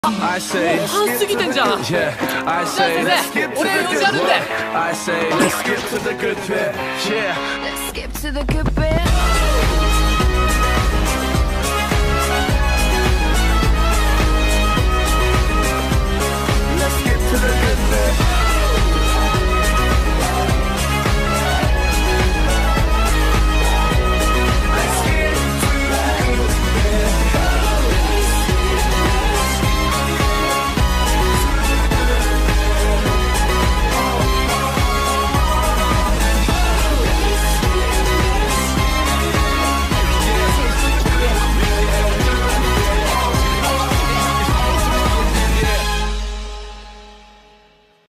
I say もう半過ぎてんじゃん。 yeah I じゃあ say 先生、俺用事あるんで。 I say let's skip to the good bit yeah Let's skip to the good bit.